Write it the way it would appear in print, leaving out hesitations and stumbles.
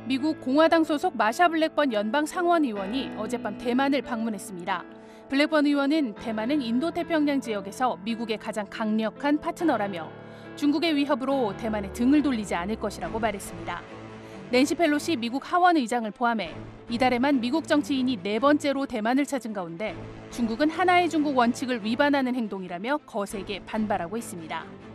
미국 공화당 소속 마샤 블랙번 연방 상원 의원이 어젯밤 대만을 방문했습니다. 블랙번 의원은 대만은 인도태평양 지역에서 미국의 가장 강력한 파트너라며 중국의 위협으로 대만에 등을 돌리지 않을 것이라고 말했습니다. 낸시 펠로시 미국 하원 의장을 포함해 이달에만 미국 정치인이 4번째로 대만을 찾은 가운데 중국은 하나의 중국 원칙을 위반하는 행동이라며 거세게 반발하고 있습니다.